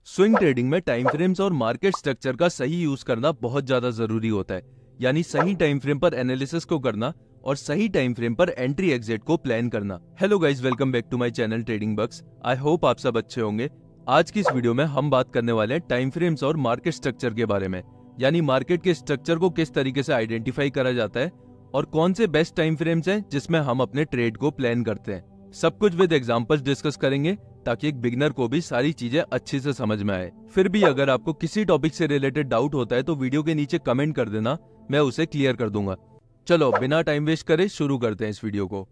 Swing trading में time frames और market structure का सही यूज करना बहुत ज्यादा जरूरी होता है। यानी सही टाइम फ्रेम पर एनालिसिस को करना और सही टाइम फ्रेम पर एंट्री एग्जिट को प्लान करना। Hello guys, welcome back to my channel trading bugs. I hope आप सब अच्छे होंगे। आज की इस वीडियो में हम बात करने वाले हैं टाइम फ्रेम्स और मार्केट स्ट्रक्चर के बारे में। यानी मार्केट के स्ट्रक्चर को किस तरीके से आइडेंटिफाई करा जाता है और कौन से बेस्ट टाइम फ्रेम्स हैं जिसमें हम अपने ट्रेड को प्लान करते हैं। सब कुछ विद एग्जांपल्स डिस्कस करेंगे ताकि एक बिगिनर को भी सारी चीजें अच्छे से समझ में आए। फिर भी अगर आपको किसी टॉपिक से रिलेटेड डाउट होता है तो वीडियो के नीचे कमेंट कर देना, मैं उसे क्लियर कर दूंगा। चलो बिना टाइम वेस्ट करे शुरू करते हैं इस वीडियो को।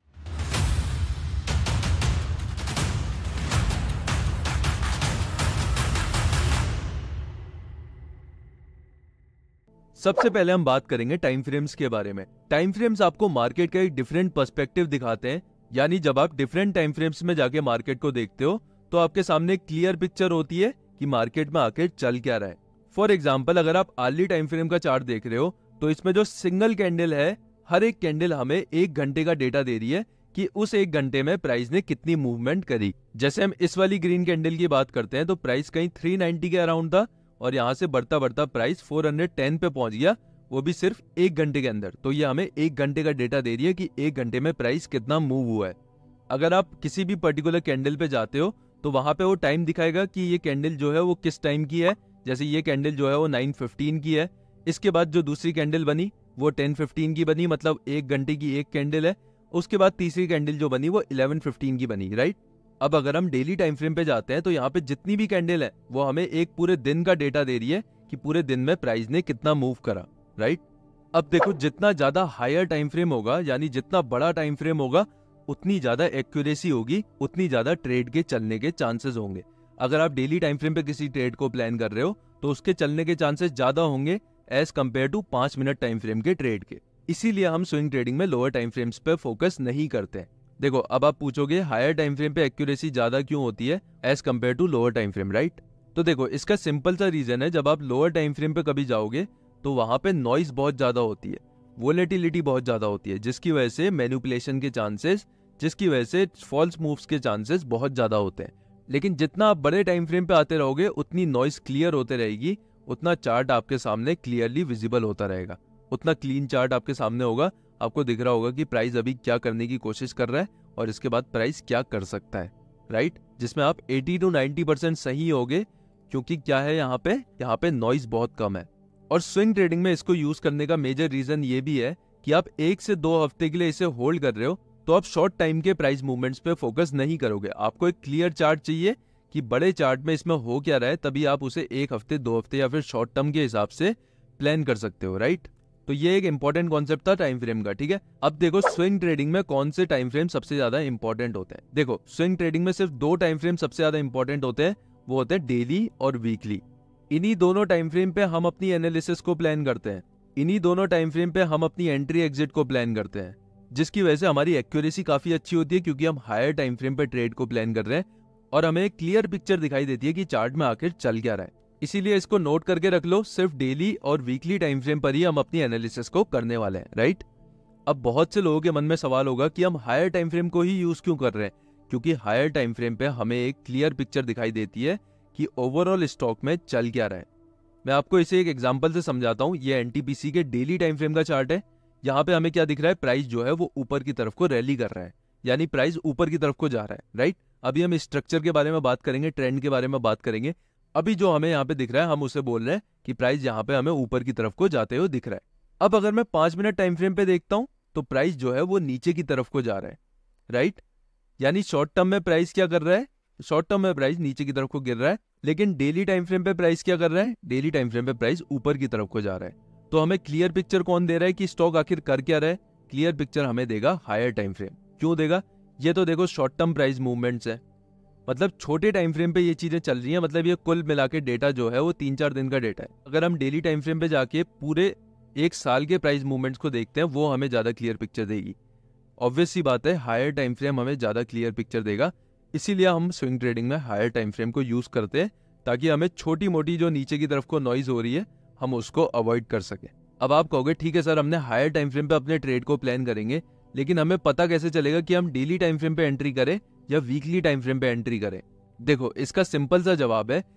सबसे पहले हम बात करेंगे टाइम फ्रेम्स के बारे में। टाइम फ्रेम्स आपको मार्केट का एक डिफरेंट पर्सपेक्टिव दिखाते हैं। यानी जब आप डिफरेंट टाइम फ्रेम्स में जाके मार्केट को देखते हो तो आपके सामने एक क्लियर पिक्चर होती है कि मार्केट में आखिर चल क्या रहा है। फॉर एग्जांपल, अगर आप अर्ली टाइम फ्रेम का चार्ट देख रहे हो तो इसमें जो सिंगल कैंडल है, हर एक कैंडल हमें एक घंटे का डेटा दे रही है कि उस एक घंटे में प्राइस ने कितनी मूवमेंट करी। जैसे हम इस वाली ग्रीन कैंडल की बात करते हैं तो प्राइस कहीं 390 के अराउंड था और यहाँ से बढ़ता बढ़ता प्राइस 410 पे पहुंच गया, वो भी सिर्फ एक घंटे के अंदर। तो ये हमें एक घंटे का डेटा दे रही है कि एक घंटे में प्राइस कितना मूव हुआ है। अगर आप किसी भी पर्टिकुलर कैंडल पे जाते हो तो वहां पे वो टाइम दिखाएगा कि ये कैंडल जो है वो किस टाइम की है। जैसे ये कैंडल जो है वो 9:15 की है। इसके बाद जो दूसरी कैंडल बनी वो 10:15 की बनी, मतलब एक घंटे की एक कैंडल है। उसके बाद तीसरी कैंडल जो बनी वो 11:15 की बनी, राइट। अब अगर हम डेली टाइम फ्रेम पे जाते हैं तो यहाँ पे जितनी भी कैंडल है वो हमें एक पूरे दिन का डेटा दे रही है कि पूरे दिन में प्राइस ने कितना मूव करा, राइट। अब देखो, जितना ज्यादा हायर टाइम फ्रेम होगा, यानी जितना बड़ा टाइम फ्रेम होगा, उतनी ज्यादा एक्यूरेसी होगी, उतनी ज्यादा ट्रेड के चलने के चांसेस होंगे। अगर आप डेली टाइम फ्रेम पे किसी ट्रेड को प्लान कर रहे हो तो उसके चलने के चांसेस ज्यादा होंगे as compared to 5 minute time frame के ट्रेड के। इसीलिए हम स्विंग ट्रेडिंग में लोअर टाइम फ्रेम्स पे फोकस नहीं करते हैं। देखो, अब आप पूछोगे हायर टाइम फ्रेम पे एक्यूरेसी ज्यादा क्यों होती है as compared to lower time frame, right. तो देखो, इसका सिंपल सा रीजन है, जब आप लोअर टाइम फ्रेम पे कभी जाओगे तो वहां पे नॉइज बहुत ज्यादा होती है, वोलेटिलिटी बहुत ज्यादा होती है, जिसकी वजह से मैनिपुलेशन के चांसेस, जिसकी वजह से फॉल्स मूव्स के चांसेस बहुत ज्यादा होते हैं। लेकिन जितना आप बड़े टाइम फ्रेम पे आते रहोगे उतनी नॉइज क्लियर होते रहेगी, उतना चार्ट आपके सामने क्लियरली विजिबल होता रहेगा, उतना क्लीन चार्ट आपके सामने होगा। आपको दिख रहा होगा कि प्राइस अभी क्या करने की कोशिश कर रहा है और इसके बाद प्राइस क्या कर सकता है, राइट। जिसमें आप 80 to 90% सही होगे, क्योंकि क्या है, यहाँ पे नॉइज बहुत कम है। और स्विंग ट्रेडिंग में इसको यूज करने का मेजर रीजन ये भी है कि आप 1 से 2 हफ्ते के लिए इसे होल्ड कर रहे हो तो आप शॉर्ट टाइम के प्राइस मूवमेंट्स पे फोकस नहीं करोगे। आपको एक क्लियर चार्ट चाहिए कि बड़े चार्ट में इसमें हो क्या रहा है, तभी आप उसे 1 हफ्ते 2 हफ्ते या फिर शॉर्ट टर्म के हिसाब से प्लान कर सकते हो, राइट। तो ये एक इंपॉर्टेंट कॉन्सेप्ट था टाइम फ्रेम का, ठीक है। अब देखो, स्विंग ट्रेडिंग में कौन से टाइम फ्रेम सबसे ज्यादा इंपॉर्टेंट होते हैं। देखो, स्विंग ट्रेडिंग में सिर्फ 2 टाइम फ्रेम सबसे ज्यादा इंपॉर्टेंट होते हैं, वो होते हैं डेली और वीकली। इन्हीं दोनों टाइम फ्रेम पे हम अपनी एनालिसिस को प्लान करते हैं, इन्हीं दोनों टाइम फ्रेम पे हम अपनी एंट्री एग्जिट को प्लान करते हैं, जिसकी वजह से हमारी एक्यूरेसी काफी अच्छी होती है, क्योंकि हम हायर टाइम फ्रेम पे ट्रेड को प्लान कर रहे हैं और हमें एक क्लियर पिक्चर दिखाई देती है कि चार्ट में आखिर चल क्या रहा है। इसीलिए इसको नोट करके रख लो, सिर्फ डेली और वीकली टाइम फ्रेम पर ही हम अपनी एनालिसिस को करने वाले हैं, राइट। अब बहुत से लोगों के मन में सवाल होगा कि हम हायर टाइम फ्रेम को ही यूज क्यों कर रहे हैं, क्योंकि हायर टाइम फ्रेम पे हमें एक क्लियर पिक्चर दिखाई देती है कि ओवरऑल स्टॉक में चल क्या रहा है। मैं आपको इसे एक एग्जांपल से समझाता हूं। ये एनटीपीसी के डेली टाइम फ्रेम का चार्ट है। यहाँ पे हमें क्या दिख रहा है, प्राइस जो है वो ऊपर की तरफ को रैली कर रहा है, यानी प्राइस ऊपर की तरफ को जा रहा है, राइट। अभी हम स्ट्रक्चर के बारे में बात करेंगे, ट्रेंड के बारे में बात करेंगे। अभी जो हमें यहाँ पे दिख रहा है हम उसे बोल रहे हैं कि प्राइस यहाँ पे हमें ऊपर की तरफ को जाते हुए दिख रहा है। अब अगर मैं 5 मिनट टाइम फ्रेम पे देखता हूँ तो प्राइस जो है वो नीचे की तरफ को जा रहा है, राइट। यानी शॉर्ट टर्म में प्राइस क्या कर रहा है, शॉर्ट टर्म में प्राइस नीचे की तरफ को गिर रहा है। लेकिन डेली टाइम फ्रेम पे प्राइस क्या कर रहा है, डेली टाइम फ्रेम पे प्राइस ऊपर की तरफ को जा रहा है। तो हमें क्लियर पिक्चर कौन दे रहा है कि स्टॉक आखिर कर क्या रहा है, क्लियर पिक्चर हमें देगा हायर टाइम फ्रेम। क्यों देगा, ये तो देखो शॉर्ट टर्म प्राइस मूवमेंट्स है, मतलब छोटे टाइम फ्रेम पे ये चीजें चल रही हैं, मतलब ये कुल मिला के डेटा जो है वो 3-4 दिन का डेटा है। अगर हम डेली टाइम फ्रेम पे जाके पूरे 1 साल के प्राइस मूवमेंट्स को देखते हैं, वो हमें ज्यादा क्लियर पिक्चर देगी। ऑब्वियस सी बात है, हायर टाइम फ्रेम हमें ज्यादा क्लियर पिक्चर देगा। इसीलिए हम स्विंग ट्रेडिंग में हायर टाइम फ्रेम को यूज करते हैं, ताकि हमें छोटी मोटी जो नीचे की तरफ को नॉइज हो रही है हम उसको अवॉइड कर सके। अब आप कहोगे ठीक है सर, हमने हायर टाइम फ्रेम पे अपने ट्रेड को प्लान करेंगे, लेकिन हमें पता कैसे चलेगा कि हम डेली टाइम फ्रेम पे एंट्री करें या वीकली टाइम फ्रेम पे एंट्री करें। देखो, इसका सिंपल सा जवाब है,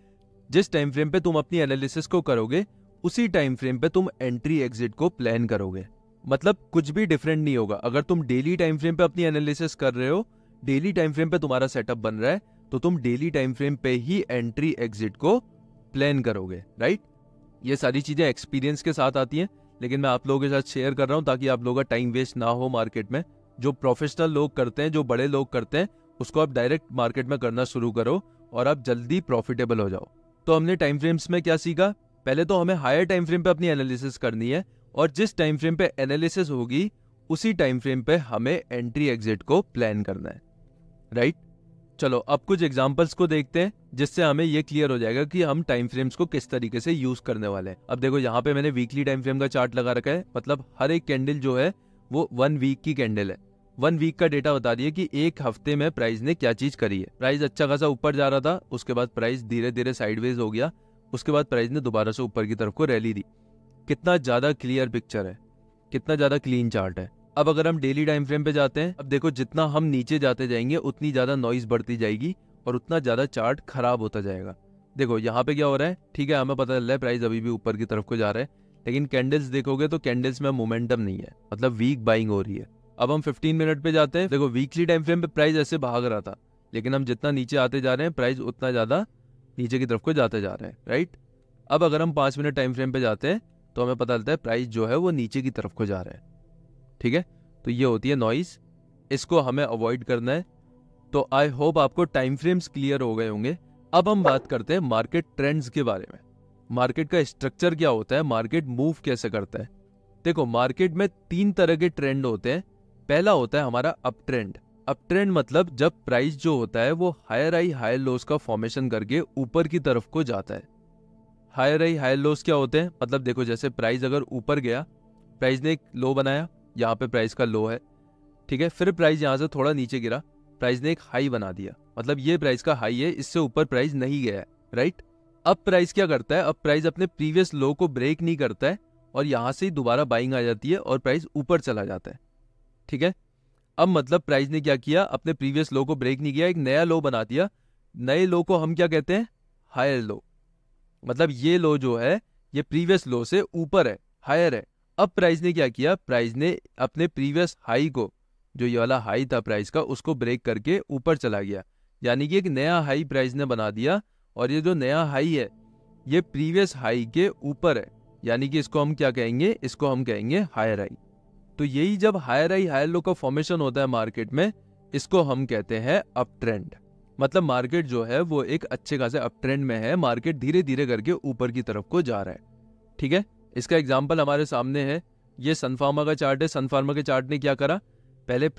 जिस टाइम फ्रेम पे तुम अपनी एनालिसिस को करोगे उसी टाइम फ्रेम पे तुम एंट्री एग्जिट को प्लान करोगे। मतलब कुछ भी डिफरेंट नहीं होगा। अगर तुम डेली टाइम फ्रेम पे अपनी एनालिसिस कर रहे हो, डेली टाइम फ्रेम पे तुम्हारा सेटअप बन रहा है, तो तुम डेली टाइम फ्रेम पे ही एंट्री एग्जिट को प्लान करोगे, राइट। ये सारी चीजें एक्सपीरियंस के साथ आती हैं, लेकिन मैं आप लोगों के साथ शेयर कर रहा हूं ताकि आप लोगों का टाइम वेस्ट ना हो मार्केट में। जो प्रोफेशनल लोग करते हैं, जो बड़े लोग करते हैं, उसको आप डायरेक्ट मार्केट में करना शुरू करो और आप जल्दी प्रॉफिटेबल हो जाओ। तो हमने टाइम फ्रेम्स में क्या सीखा? पहले तो हमें हायर टाइम फ्रेम पे अपनी एनालिसिस करनी है, और जिस टाइम फ्रेम पे एनालिसिस होगी उसी टाइम फ्रेम पे हमें एंट्री एग्जिट को प्लान करना है, राइट। चलो अब कुछ एग्जांपल्स को देखते हैं जिससे हमें ये क्लियर हो जाएगा कि हम टाइम फ्रेम्स को किस तरीके से यूज करने वाले हैं। अब देखो यहाँ पे मैंने वीकली टाइम फ्रेम का चार्ट लगा रखा है। मतलब हर एक कैंडल जो है वो 1 वीक की कैंडल है। 1 वीक का डेटा बता दिए कि एक हफ्ते में प्राइस ने क्या चीज करी है। प्राइस अच्छा खासा ऊपर जा रहा था, उसके बाद प्राइस धीरे धीरे साइडवेज हो गया, उसके बाद प्राइस ने दोबारा से ऊपर की तरफ को रैली दी। कितना ज्यादा क्लियर पिक्चर है, कितना ज्यादा क्लीन चार्ट है। अब अगर हम डेली टाइम फ्रेम पे जाते हैं, अब देखो जितना हम नीचे जाते जाएंगे उतनी ज्यादा नॉइज बढ़ती जाएगी और उतना ज्यादा चार्ट खराब होता जाएगा। देखो यहाँ पे क्या हो रहा है, ठीक है हमें पता चल रहा है प्राइस अभी भी ऊपर की तरफ को जा रहा है, लेकिन कैंडल्स देखोगे तो कैंडल्स में मोमेंटम नहीं है, मतलब वीक बाइंग हो रही है। अब हम 15 मिनट पे जाते हैं। देखो वीकली टाइम फ्रेम पे प्राइस ऐसे भाग रहा था, लेकिन हम जितना नीचे आते जा रहे हैं प्राइस उतना ज्यादा नीचे की तरफ को जाते जा रहे हैं, राइट। अब अगर हम 5 मिनट टाइम फ्रेम पे जाते हैं तो हमें पता चलता है प्राइस जो है वो नीचे की तरफ को जा रहा है, ठीक है। तो ये होती है नॉइज, इसको हमें अवॉइड करना है। तो आई होप आपको टाइम फ्रेम्स क्लियर हो गए होंगे। अब हम बात करते हैं मार्केट ट्रेंड्स के बारे में। मार्केट का स्ट्रक्चर क्या होता है, मार्केट मूव कैसे करता है। देखो मार्केट में 3 तरह के ट्रेंड होते हैं। पहला होता है हमारा अप ट्रेंड। अप ट्रेंड मतलब जब प्राइस जो होता है वो हायर हाई हायर लोस का फॉर्मेशन करके ऊपर की तरफ को जाता है। हायर हाई हायर लोस क्या होते हैं, मतलब देखो जैसे प्राइस अगर ऊपर गया, प्राइस ने एक लो बनाया, यहाँ पे प्राइस का लो है, ठीक है, फिर प्राइस यहाँ से थोड़ा नीचे गिरा, प्राइस ने एक हाई बना दिया, मतलब ये प्राइस का हाई है, इससे ऊपर प्राइस नहीं गया है, राइट। अब प्राइस क्या करता है, अब प्राइस अपने प्रीवियस लो को ब्रेक नहीं करता है और यहां से दोबारा बाइंग आ जाती है और प्राइस ऊपर चला जाता है, ठीक है। अब मतलब प्राइस ने क्या किया, अपने प्रीवियस लो को ब्रेक नहीं किया, एक नया लो बना दिया। नए लो को हम क्या कहते हैं, हायर लो। मतलब ये लो जो है ये प्रीवियस लो से ऊपर है, हायर है। अब प्राइस ने क्या किया, प्राइस ने अपने प्रीवियस हाई को, जो ये वाला हाई था प्राइस का, उसको ब्रेक करके ऊपर चला गया, यानी कि एक नया हाई प्राइस ने बना दिया। और ये जो नया हाई है ये प्रीवियस हाई के ऊपर है, यानी कि इसको हम क्या कहेंगे, इसको हम कहेंगे हायर हाई। तो यही जब हायर हाई हायर लो का फॉर्मेशन होता है मार्केट में, इसको हम कहते हैं अप ट्रेंड। मतलब मार्केट जो है वो एक अच्छे खासे अप ट्रेंड में है, मार्केट धीरे धीरे करके ऊपर की तरफ को जा रहा है, ठीक है। इसका एग्जांपल हमारे सामने है, ये सन फार्मा का चार्ट है। सन फार्मा के चार्ट ने क्या करा, पहले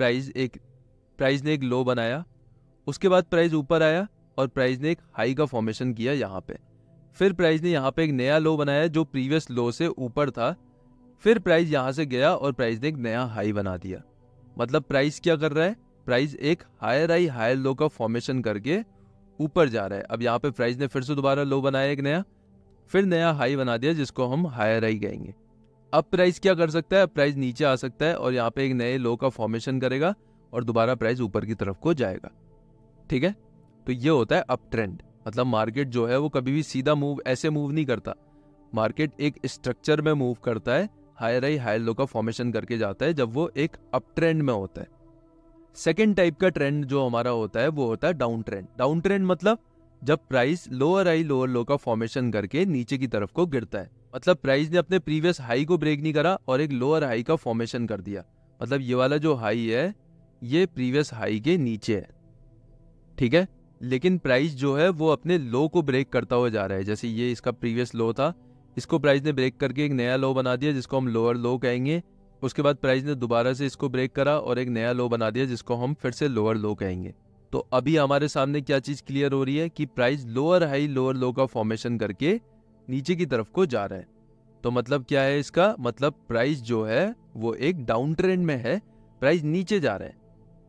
प्राइस ने एक लो बनाया, उसके बाद प्राइस ऊपर आया और प्राइस ने एक हाई का फॉर्मेशन किया यहाँ पे। फिर प्राइस ने यहाँ पे एक नया लो बनाया जो प्रीवियस लो से ऊपर था, फिर प्राइस यहाँ से गया और प्राइस ने एक नया हाई बना दिया। मतलब प्राइस क्या कर रहा है, प्राइस एक हायर हाई हायर लो का फॉर्मेशन करके ऊपर जा रहा है। अब यहाँ पे प्राइस ने फिर से दोबारा लो बनाया एक नया, फिर नया हाई बना दिया जिसको हम हायर हाई कहेंगे। अब प्राइस क्या कर सकता है, प्राइस नीचे आ सकता है और यहाँ पे एक नए लो का फॉर्मेशन करेगा और दोबारा प्राइस ऊपर की तरफ को जाएगा, ठीक है। तो ये होता है अप ट्रेंड। मतलब मार्केट जो है वो कभी भी सीधा ऐसे मूव नहीं करता, मार्केट एक स्ट्रक्चर में मूव करता है, हायर हाई हायर लो का फॉर्मेशन करके जाता है जब वो एक अप ट्रेंड में होता है। सेकेंड टाइप का ट्रेंड जो हमारा होता है वो होता है डाउन ट्रेंड। डाउन ट्रेंड मतलब जब price lower high lower low का फॉर्मेशन करके नीचे की तरफ को गिरता है। मतलब प्राइस ने अपने प्रीवियस हाई को ब्रेक नहीं करा और एक लोअर हाई का फॉर्मेशन कर दिया। मतलब ये वाला जो हाई है ये प्रीवियस हाई के नीचे है, ठीक है, लेकिन प्राइस जो है वो अपने लो को ब्रेक करता हुआ जा रहा है। जैसे ये इसका प्रीवियस लो था, इसको प्राइस ने ब्रेक करके एक नया लो बना दिया जिसको हम लोअर लो कहेंगे। उसके बाद प्राइस ने दोबारा से इसको ब्रेक करा और एक नया लो बना दिया जिसको हम फिर से लोअर लो कहेंगे। तो अभी हमारे सामने क्या चीज क्लियर हो रही है कि price lower high lower low का फॉर्मेशन करके नीचे की तरफ को जा रहा है। तो मतलब क्या है इसका, मतलब प्राइस जो है वो एक डाउन ट्रेंड में है, प्राइस नीचे जा रहा है।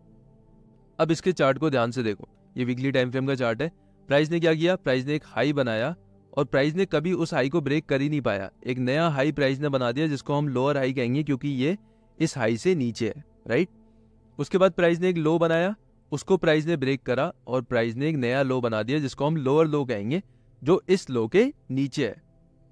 अब इसके चार्ट को ध्यान से देखो, ये वीकली टाइम फ्रेम का चार्ट है। प्राइस ने क्या किया, प्राइस ने एक हाई बनाया और प्राइस ने कभी उस हाई को ब्रेक कर ही नहीं पाया, एक नया हाई प्राइस ने बना दिया जिसको हम लोअर हाई कहेंगे क्योंकि ये इस हाई से नीचे है, राइट। उसके बाद प्राइस ने एक लो बनाया, उसको प्राइस ने ब्रेक करा और प्राइस ने एक नया लो बना दिया जिसको हम लोअर लो कहेंगे। जो इस लो के नीचे है।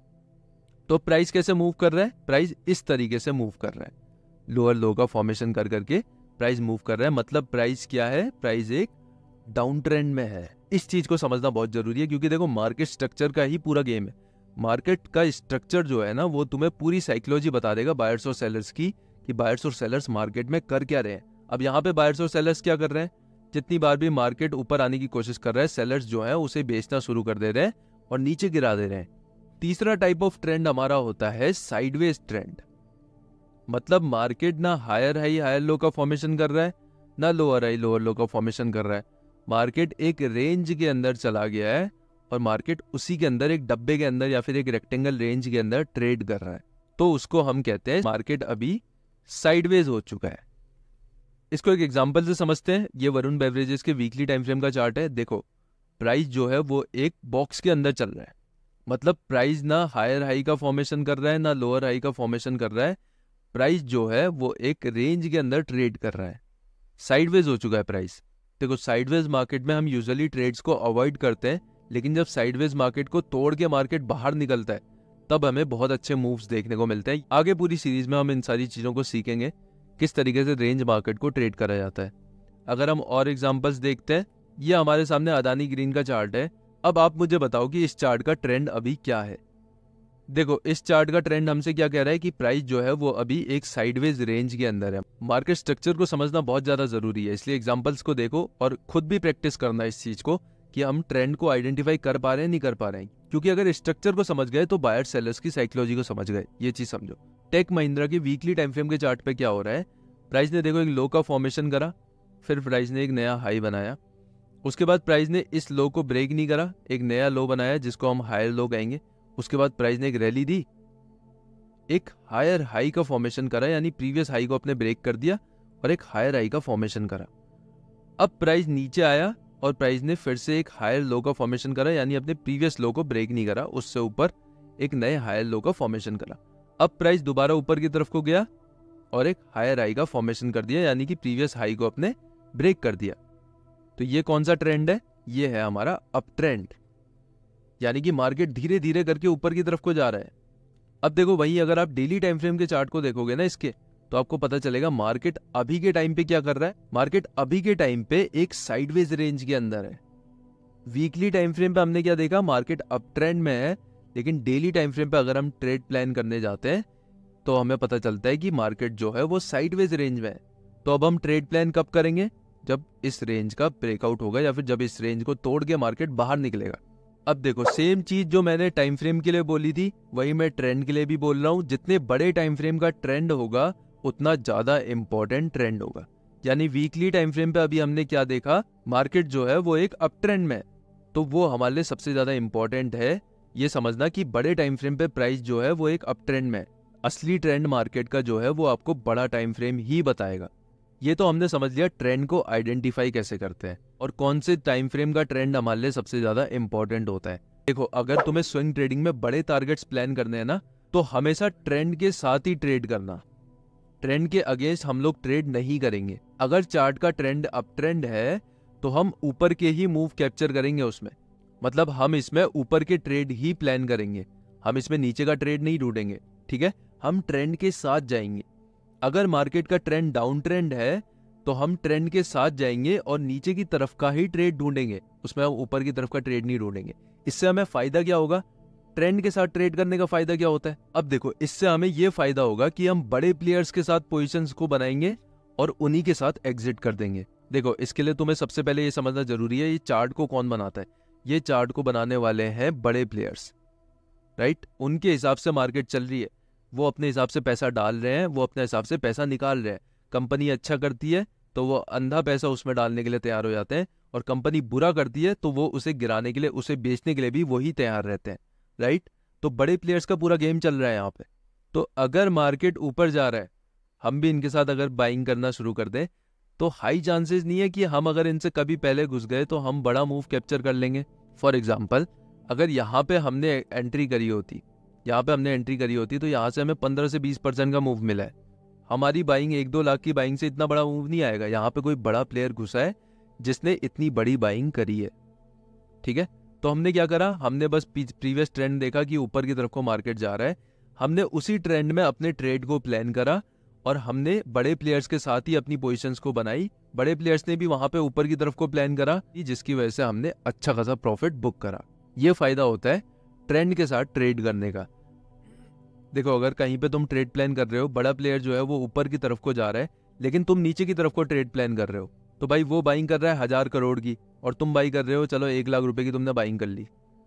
तो प्राइस कैसे मूव कर रहा है? प्राइस इस तरीके से मूव कर रहा है, लोअर लो का फॉर्मेशन कर करके प्राइस मूव कर रहा है। मतलब प्राइस क्या है? प्राइस एक डाउन ट्रेंड में है। इस चीज को समझना बहुत जरूरी है, क्योंकि देखो मार्केट स्ट्रक्चर का ही पूरा गेम है। मार्केट का स्ट्रक्चर जो है ना, वो तुम्हें पूरी साइकोलॉजी बता देगा बायर्स और सेलर्स की, कि बायर्स और सेलर्स मार्केट में कर क्या रहे हैं। अब यहाँ पे बायर्स और सेलर्स क्या कर रहे हैं? जितनी बार भी मार्केट ऊपर आने की कोशिश कर रहा है, सेलर्स जो है उसे बेचना शुरू कर दे रहे हैं और नीचे गिरा दे रहे हैं। तीसरा टाइप ऑफ ट्रेंड हमारा होता है साइडवेज ट्रेंड। मतलब मार्केट ना हायर हाई हायर लो का फॉर्मेशन कर रहा है, ना लोअर हाई लोअर लो का फॉर्मेशन कर रहा है। मार्केट एक रेंज के अंदर चला गया है और मार्केट उसी के अंदर एक डब्बे के अंदर या फिर एक रेक्टेंगल रेंज के अंदर ट्रेड कर रहा है। तो उसको हम कहते हैं मार्केट अभी साइडवेज हो चुका है। इसको एक एग्जांपल से समझते हैं। ये वरुण बेवरेजेस के वीकली टाइम फ्रेम का चार्ट है। देखो प्राइस जो है वो एक बॉक्स के अंदर चल रहा है। मतलब प्राइस ना हायर हाई का फॉर्मेशन कर रहा है, ना लोअर हाई का फॉर्मेशन कर रहा है। प्राइस जो है वो एक रेंज के अंदर ट्रेड कर रहा है, साइडवेज हो चुका है प्राइस। देखो साइडवेज मार्केट में हम यूजुअली ट्रेड्स को अवॉइड करते हैं, लेकिन जब साइडवेज मार्केट को तोड़ के मार्केट बाहर निकलता है तब हमें बहुत अच्छे मूव्स देखने को मिलते हैं। आगे पूरी सीरीज में हम इन सारी चीजों को सीखेंगे, किस तरीके से रेंज मार्केट को ट्रेड करा जाता है। अगर हम और एग्जांपल्स देखते हैं, ये हमारे सामने अदानी ग्रीन का चार्ट है। अब आप मुझे बताओ कि इस चार्ट का ट्रेंड अभी क्या है। देखो इस चार्ट का ट्रेंड हमसे क्या कह रहा है कि प्राइस जो है वो अभी एक साइडवेज रेंज के अंदर है। मार्केट स्ट्रक्चर को समझना बहुत ज्यादा जरूरी है, इसलिए एग्जांपल्स को देखो और खुद भी प्रैक्टिस करना इस चीज को कि हम ट्रेंड को आइडेंटिफाई कर पा रहे हैं नहीं कर पा रहे हैं। क्योंकि अगर स्ट्रक्चर को समझ गए तो बायर सेलर्स की साइकोलॉजी को समझ गए। ये चीज समझो। टेक महिंद्रा के वीकली टाइम फ्रेम के चार्ट पे क्या हो रहा है? प्राइस ने देखो एक लो का फॉर्मेशन करा, फिर प्राइस ने एक नया हाई बनाया। उसके बाद प्राइस ने इस लो को ब्रेक नहीं करा, एक नया लो बनाया जिसको हम हायर लो कहेंगे। उसके बाद प्राइस ने एक रैली दी, एक हायर हाई का फॉर्मेशन करा, यानी प्रीवियस हाई को अपने ब्रेक कर दिया और एक हायर हाई का फॉर्मेशन करा। अब प्राइस नीचे आया और प्राइस ने फिर से एक हायर लो का फॉर्मेशन करा, यानी अपने प्रीवियस लो को ब्रेक नहीं करा, उससे ऊपर एक नए हायर लो का फॉर्मेशन करा। अब प्राइस दोबारा ऊपर की तरफ को गया और एक हायर हाई का फॉर्मेशन कर दिया, यानी कि प्रीवियस हाई को अपने ब्रेक कर दिया। तो ये कौन सा ट्रेंड है? ये है हमारा अप ट्रेंड, यानी कि मार्केट धीरे धीरे करके ऊपर की तरफ को जा रहा है। अब देखो वही अगर आप डेली टाइम फ्रेम के चार्ट को देखोगे ना इसके, तो आपको पता चलेगा मार्केट अभी के टाइम पे क्या कर रहा है। मार्केट अभी के टाइम पे एक साइडवेज रेंज के अंदर है। वीकली टाइम फ्रेम पे हमने क्या देखा? मार्केट अप ट्रेंड में है। लेकिन डेली टाइम फ्रेम पे अगर हम ट्रेड प्लान करने जाते हैं तो हमें पता चलता है कि मार्केट जो है वो साइडवेज रेंज में है। तो अब हम ट्रेड प्लान कब करेंगे? जब इस रेंज का ब्रेकआउट होगा या फिर जब इस रेंज को तोड़ के मार्केट बाहर निकलेगा। अब देखो सेम चीज जो मैंने टाइम फ्रेम के लिए बोली थी वही मैं ट्रेंड के लिए भी बोल रहा हूं। जितने बड़े टाइम फ्रेम का ट्रेंड होगा उतना ज्यादा इंपॉर्टेंट ट्रेंड होगा। यानी वीकली टाइम फ्रेम पे अभी हमने क्या देखा? मार्केट जो है वो एक अप ट्रेंड में है, तो वो हमारे लिए सबसे ज्यादा इंपॉर्टेंट है। ये समझना कि बड़े टाइम फ्रेम पे प्राइस जो है वो एक अप ट्रेंड में है। असली ट्रेंड मार्केट का जो है वो आपको बड़ा टाइम फ्रेम ही बताएगा। ये तो हमने समझ लिया ट्रेंड को आइडेंटिफाई कैसे करते हैं और कौन से टाइम फ्रेम का ट्रेंड हमारे लिए सबसे ज्यादा इंपॉर्टेंट होता है। देखो अगर तुम्हें स्विंग ट्रेडिंग में बड़े टारगेट्स प्लान करने हैं ना, तो हमेशा ट्रेंड के साथ ही ट्रेड करना। ट्रेंड के अगेंस्ट हम लोग ट्रेड नहीं करेंगे। अगर चार्ट का ट्रेंड अप ट्रेंड है तो हम ऊपर के ही मूव कैप्चर करेंगे उसमें। मतलब हम इसमें ऊपर के ट्रेड ही प्लान करेंगे, हम इसमें नीचे का ट्रेड नहीं ढूंढेंगे। ठीक है, हम ट्रेंड के साथ जाएंगे। अगर मार्केट का ट्रेंड डाउन ट्रेंड है तो हम ट्रेंड के साथ जाएंगे और नीचे की तरफ का ही ट्रेड ढूंढेंगे, उसमें हम ऊपर की तरफ का ट्रेड नहीं ढूंढेंगे। इससे हमें फायदा क्या होगा? ट्रेंड के साथ ट्रेड करने का फायदा क्या होता है? अब देखो इससे हमें यह फायदा होगा कि हम बड़े प्लेयर्स के साथ पोजीशंस को बनाएंगे और उन्हीं के साथ एग्जिट कर देंगे। देखो इसके लिए तुम्हें सबसे पहले ये समझना जरूरी है, ये चार्ट को कौन बनाता है? ये चार्ट को बनाने वाले हैं बड़े प्लेयर्स, राइट? उनके हिसाब से मार्केट चल रही है, वो अपने हिसाब से पैसा डाल रहे हैं, वो अपने हिसाब से पैसा निकाल रहे हैं। कंपनी अच्छा करती है तो वो अंधा पैसा उसमें डालने के लिए तैयार हो जाते हैं, और कंपनी बुरा करती है तो वो उसे गिराने के लिए, उसे बेचने के लिए भी वही तैयार रहते हैं, राइट? तो बड़े प्लेयर्स का पूरा गेम चल रहा है यहाँ पे। तो अगर मार्केट ऊपर जा रहा है, हम भी इनके साथ अगर बाइंग करना शुरू कर दें तो हाई चांसेस नहीं है कि हम अगर इनसे कभी पहले घुस गए तो हम बड़ा मूव कैप्चर कर लेंगे। फॉर एग्जाम्पल अगर यहाँ पे हमने एंट्री करी होती, तो यहाँ से हमें 15 से 20% का मूव मिला है। हमारी बाइंग 1-2 लाख की बाइंग से इतना बड़ा मूव नहीं आएगा। यहाँ पे कोई बड़ा प्लेयर घुसा है जिसने इतनी बड़ी बाइंग करी है, ठीक है? तो हमने क्या करा, हमने बस प्रीवियस ट्रेंड देखा कि ऊपर की तरफ को मार्केट जा रहा है, हमने उसी ट्रेंड में अपने ट्रेड को प्लान करा और हमने बड़े प्लेयर्स के साथ ही अपनी पोजीशंस को बनाई। बड़े प्लेयर्स ने भी वहां पे ऊपर की तरफ को प्लान करा, जिसकी वजह से हमने अच्छा खासा प्रॉफिट बुक करा। ये फायदा होता है ट्रेंड के साथ ट्रेड करने का। देखो, अगर कहीं पे तुम ट्रेड प्लान कर रहे हो, बड़ा प्लेयर जो है वो ऊपर की तरफ को जा रहा है, लेकिन तुम नीचे की तरफ को ट्रेड प्लान कर रहे हो, तो भाई वो बाइंग कर रहा है 1000 करोड़ की और तुम बाई कर रहे हो चलो 1 लाख रुपए की, तुमने बाइंग कर ली।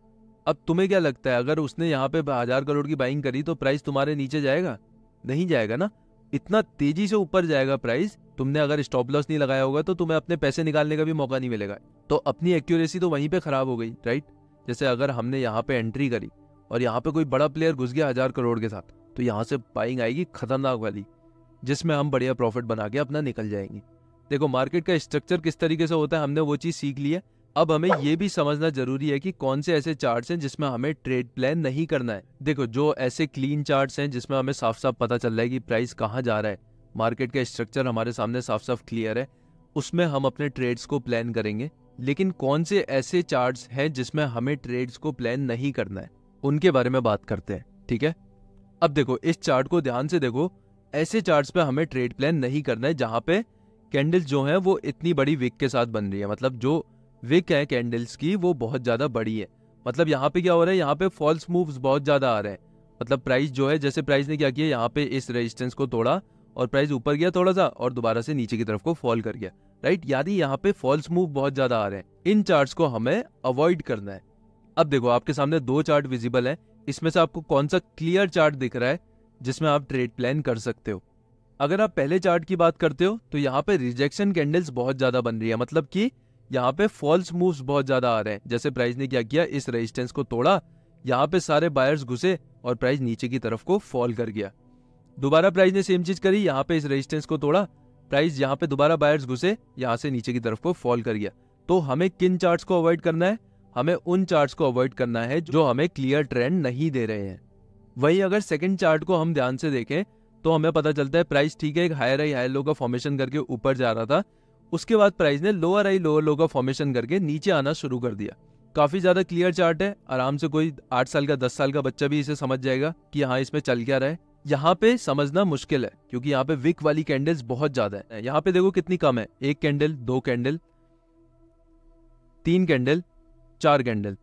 अब तुम्हें क्या लगता है, अगर उसने यहाँ पे 1000 करोड़ की बाइंग करी तो प्राइस तुम्हारे नीचे जाएगा? नहीं जाएगा ना, इतना तेजी से ऊपर जाएगा प्राइस। तुमने अगर स्टॉप लॉस नहीं लगाया होगा तो तुम्हें अपने पैसे निकालने का भी मौका नहीं मिलेगा, तो अपनी एक्यूरेसी तो वहीं पे खराब हो गई, राइट। जैसे अगर हमने यहाँ पे एंट्री करी और यहाँ पे कोई बड़ा प्लेयर घुस गया 1000 करोड़ के साथ, तो यहाँ से बाइंग आएगी खतरनाक वाली, जिसमें हम बढ़िया प्रॉफिट बना के अपना निकल जाएंगे। देखो, मार्केट का स्ट्रक्चर किस तरीके से होता है, हमने वो चीज सीख ली है। अब हमें ये भी समझना जरूरी है कि कौन से ऐसे चार्ट्स हैं जिसमें हमें ट्रेड प्लान नहीं करना है। देखो, जो ऐसे क्लीन चार्ट्स हैं जिसमें हमें साफ साफ पता चल रहा है कि प्राइस कहाँ जा रहा है, मार्केट का स्ट्रक्चर हमारे सामने साफ साफ क्लियर है, उसमें हम अपने ट्रेड्स को प्लान करेंगे। लेकिन कौन से ऐसे चार्ट्स हैं जिसमें हमें ट्रेड्स को प्लान नहीं करना है, उनके बारे में बात करते हैं, ठीक है। अब देखो, इस चार्ट को ध्यान से देखो, ऐसे चार्ट्स पे हमें ट्रेड प्लान नहीं करना है जहां पे कैंडल्स जो है वो इतनी बड़ी विक के साथ बन रही है, मतलब जो विक है कैंडल्स की वो बहुत ज्यादा बड़ी है। मतलब यहाँ पे क्या हो रहा है, यहाँ पे फॉल्स मूव्स बहुत ज्यादा आ रहे हैं। मतलब प्राइस जो है, जैसे प्राइस ने क्या किया, यहाँ पे इस रेजिस्टेंस को तोड़ा और प्राइस ऊपर गया थोड़ा सा और दोबारा से नीचे की तरफ को फॉल कर गया, राइट। यानी यहाँ पे फॉल्स मूव बहुत ज्यादा आ रहे हैं, इन चार्ट्स को हमें अवॉइड करना है। अब देखो, आपके सामने 2 चार्ट विजिबल है, इसमें से आपको कौन सा क्लियर चार्ट दिख रहा है जिसमें आप ट्रेड प्लान कर सकते हो? अगर आप पहले चार्ट की बात करते हो तो यहाँ पे रिजेक्शन कैंडल्स बहुत ज्यादा बन रही है, मतलब कि यहाँ पे फॉल्स मूव्स बहुत ज्यादा आ रहे हैं। जैसे प्राइस ने क्या किया, इस रेजिस्टेंस को तोड़ा, यहाँ पे सारे बायर्स घुसे और प्राइस नीचे की तरफ को फॉल कर गया। दोबारा प्राइस ने सेम चीज करी, यहाँ पे इस रेजिस्टेंस को तोड़ा, प्राइस यहाँ पे दोबारा बायर्स घुसे, यहाँ से नीचे की तरफ को फॉल कर गया। तो हमें किन चार्ट्स को अवॉइड करना है? हमें उन चार्ट्स को अवॉइड करना है जो हमें क्लियर ट्रेंड नहीं दे रहे हैं। वहीं अगर सेकंड चार्ट को हम ध्यान से देखें तो हमें पता चलता है प्राइस ठीक है, एक हायर हाई हायर लो का फॉर्मेशन करके ऊपर जा रहा था, उसके बाद प्राइस ने लोअर हाई लोअर लो का फॉर्मेशन करके नीचे आना शुरू कर दिया। काफी ज्यादा क्लियर चार्ट है, आराम से कोई 8 साल का 10 साल का बच्चा भी इसे समझ जाएगा कि हाँ इसमें चल क्या रहा है। यहाँ पे समझना मुश्किल है क्योंकि यहाँ पे विक वाली कैंडल्स बहुत ज्यादा है। यहाँ पे देखो कितनी कम है, 1 candle, 2 candle, 3 candle, 4 candle,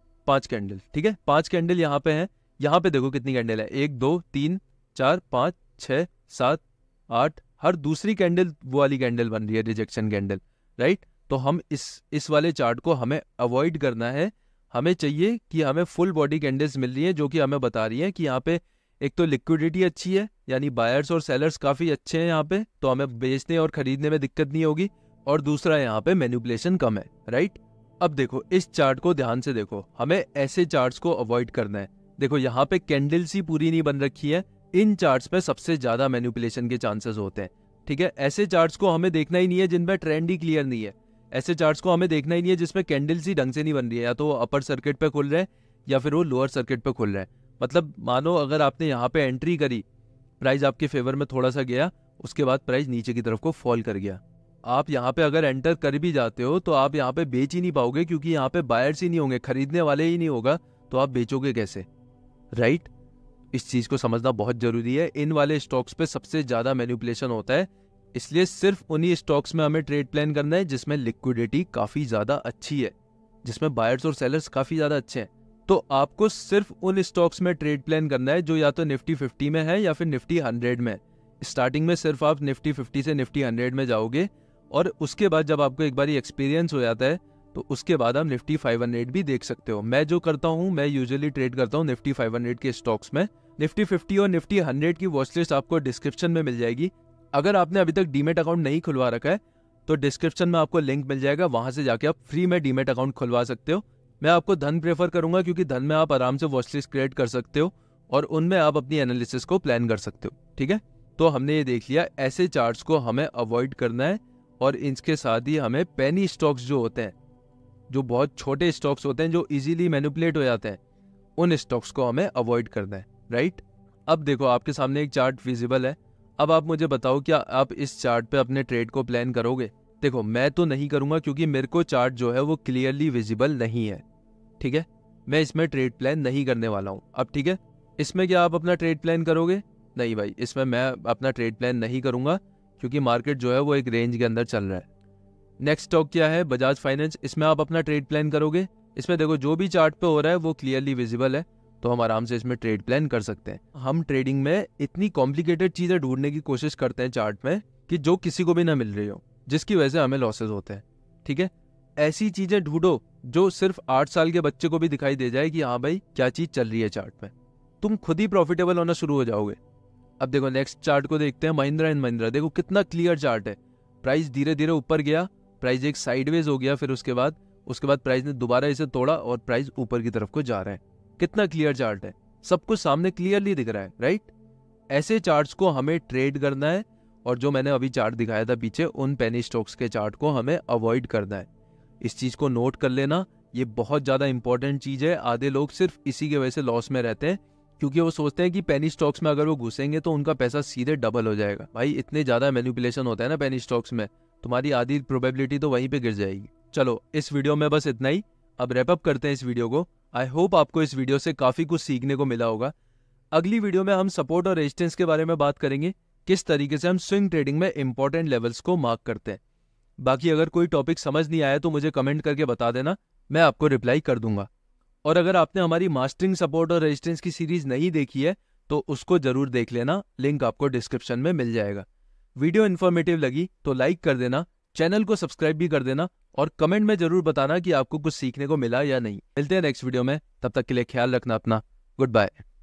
5 candle, ठीक है, 5 कैंडल यहाँ पे है। यहाँ पे देखो कितनी कैंडल है, 1 2 3 4 5 6 7 8, हर दूसरी कैंडल वो वाली कैंडल बन रही है रिजेक्शन कैंडल, राइट। तो हम इस वाले चार्ट को हमें अवॉइड करना है। हमें चाहिए कि हमें फुल बॉडी कैंडल्स मिल रही है जो कि हमें बता रही है कि यहाँ पे एक तो लिक्विडिटी अच्छी है, यानी बायर्स और सेलर्स काफी अच्छे हैं यहाँ पे, तो हमें बेचने और खरीदने में दिक्कत नहीं होगी, और दूसरा यहाँ पे मैनिपुलेशन कम है, राइट। अब देखो, इस चार्ट को ध्यान से देखो, हमें ऐसे चार्ट्स को अवॉइड करना है। देखो, यहाँ पे कैंडल्स ही पूरी नहीं बन रखी है, इन चार्ट्स पे सबसे ज्यादा मैनिपुलेशन के चांसेस होते हैं, ठीक है। ऐसे चार्ट्स को हमें देखना ही नहीं है जिनमें ट्रेंड ही क्लियर नहीं है। ऐसे चार्ट्स को हमें देखना ही नहीं है जिसमें कैंडल्स ही ढंग से नहीं बन रही है, या तो वो अपर सर्किट पे खुल रहे हैं या फिर वो लोअर सर्किट पे खुल रहे हैं। मतलब मानो अगर आपने यहाँ पे एंट्री करी, प्राइस आपके फेवर में थोड़ा सा गया, उसके बाद प्राइस नीचे की तरफ को फॉल कर गया, आप यहाँ पे अगर एंटर कर भी जाते हो तो आप यहाँ पे बेच ही नहीं पाओगे क्योंकि यहाँ पे बायर्स ही नहीं होंगे, खरीदने वाले ही नहीं होगा, तो आप बेचोगे कैसे, राइट। इस चीज को समझना बहुत जरूरी है। इन वाले स्टॉक्स पे सबसे ज्यादा मैनिपुलेशन होता है, इसलिए सिर्फ उन्हीं स्टॉक्स में हमें ट्रेड प्लान करना है जिसमें लिक्विडिटी काफी ज्यादा अच्छी है, जिसमें बायर्स और सेलर्स काफी ज्यादा अच्छे हैं। तो आपको सिर्फ उन स्टॉक्स में ट्रेड प्लान करना है जो या तो निफ्टी 50 में है या फिर निफ्टी 100 में। स्टार्टिंग में सिर्फ आप निफ्टी 50 से निफ्टी 100 में जाओगे, और उसके बाद जब आपको एक बार एक्सपीरियंस हो जाता है तो उसके बाद आप निफ्टी 500 भी देख सकते हो। मैं जो करता हूँ, मैं यूजुअली ट्रेड करता हूँ निफ्टी 500 के स्टॉक्स में। निफ्टी 50 और निफ्टी 100 की वॉच लिस्ट आपको डिस्क्रिप्शन में मिल जाएगी। अगर आपने अभी तक डीमेट अकाउंट नहीं खुलवा रखा है तो डिस्क्रिप्शन में आपको लिंक मिल जाएगा, वहां से जाके आप फ्री में डीमेट अकाउंट खुलवा सकते हो। मैं आपको धन प्रेफर करूंगा क्योंकि धन में आप आराम से वॉच लिस्ट क्रिएट कर सकते हो और उनमें आप अपनी एनालिसिस को प्लान कर सकते हो, ठीक है। तो हमने ये देख लिया, ऐसे चार्ट्स को हमें अवॉइड करना है, और इसके साथ ही हमें पेनी स्टॉक्स जो होते हैं, जो बहुत छोटे स्टॉक्स होते हैं, जो इजीली मैनिपुलेट हो जाते हैं, उन स्टॉक्स को हमें अवॉइड करना है, राइट। अब देखो, आपके सामने एक चार्ट विजिबल है। अब आप मुझे बताओ, क्या आप इस चार्ट पे अपने ट्रेड को प्लान करोगे? देखो, मैं तो नहीं करूंगा क्योंकि मेरे को चार्ट जो है वो क्लियरली विजिबल नहीं है, ठीक है, मैं इसमें ट्रेड प्लान नहीं करने वाला हूँ। अब ठीक है, इसमें क्या आप अपना ट्रेड प्लान करोगे? नहीं भाई, इसमें मैं अपना ट्रेड प्लान नहीं करूंगा, क्योंकि मार्केट जो है वो एक रेंज के अंदर चल रहा है। नेक्स्ट स्टॉक क्या है? बजाज फाइनेंस। इसमें आप अपना ट्रेड प्लान करोगे? इसमें देखो जो भी चार्ट पे हो रहा है वो क्लियरली विजिबल है, तो हम आराम से इसमें ट्रेड प्लान कर सकते हैं। हम ट्रेडिंग में इतनी कॉम्प्लिकेटेड चीजें ढूंढने की कोशिश करते हैं चार्ट में कि जो किसी को भी ना मिल रही हो, जिसकी वजह से हमें लॉसेस होते हैं। ठीक है, ऐसी चीजें ढूंढो जो सिर्फ 8 साल के बच्चे को भी दिखाई दे जाए कि हाँ भाई क्या चीज चल रही है चार्ट में, तुम खुद ही प्रॉफिटेबल होना शुरू हो जाओगे। अब देखो नेक्स्ट चार्ट को देखते हैं, महिंद्रा एंड महिंद्रा। देखो कितना क्लियर चार्ट है, प्राइस धीरे धीरे ऊपर गया, प्राइस एक साइडवेज हो गया, फिर उसके बाद प्राइस ने दोबारा इसे तोड़ा और प्राइस ऊपर की तरफ को जा रहा है। कितना क्लियर चार्ट है, सब कुछ सामने क्लियरली दिख रहा है, राइट? ऐसे चार्ट्स को हमें ट्रेड करना है, और जो मैंने अभी चार्ट दिखाया था पीछे, उन पेनी स्टॉक्स के चार्ट को हमें अवॉइड करना है। इस चीज को नोट कर लेना, ये बहुत ज्यादा इंपॉर्टेंट चीज है। आधे लोग सिर्फ इसी की वजह से लॉस में रहते हैं, क्योंकि वो सोचते हैं कि पेनी स्टॉक्स में अगर वो घुसेंगे तो उनका पैसा सीधे डबल हो जाएगा। भाई इतने ज्यादा मैनिपुलेशन होता है ना पेनी स्टॉक्स में, तुम्हारी आधी प्रोबेबिलिटी तो वहीं पे गिर जाएगी। चलो इस वीडियो में बस इतना ही, अब रैप अप करते हैं इस वीडियो को। आई होप आपको इस वीडियो से काफी कुछ सीखने को मिला होगा। अगली वीडियो में हम सपोर्ट और रेजिस्टेंस के बारे में बात करेंगे, किस तरीके से हम स्विंग ट्रेडिंग में इंपॉर्टेंट लेवल्स को मार्क करते हैं। बाकी अगर कोई टॉपिक समझ नहीं आया तो मुझे कमेंट करके बता देना, मैं आपको रिप्लाई कर दूंगा। और अगर आपने हमारी मास्टरिंग सपोर्ट और रेजिस्टेंस की सीरीज नहीं देखी है तो उसको जरूर देख लेना, लिंक आपको डिस्क्रिप्शन में मिल जाएगा। वीडियो इन्फॉर्मेटिव लगी तो लाइक कर देना, चैनल को सब्सक्राइब भी कर देना, और कमेंट में जरूर बताना कि आपको कुछ सीखने को मिला या नहीं। मिलते हैं नेक्स्ट वीडियो में, तब तक के लिए ख्याल रखना अपना। Good bye.